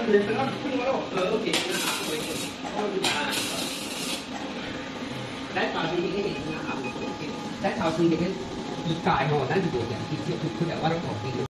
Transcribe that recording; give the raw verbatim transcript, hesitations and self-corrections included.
เลยแล้วขึ้นมาแล้วเออโอเคได้ข่าวดีให้เห็นนะครับได้ข่าวดีเห็นอีกกายของนั้นที่ตัวอย่างที่ที่คือแบบว่าต้องของจริง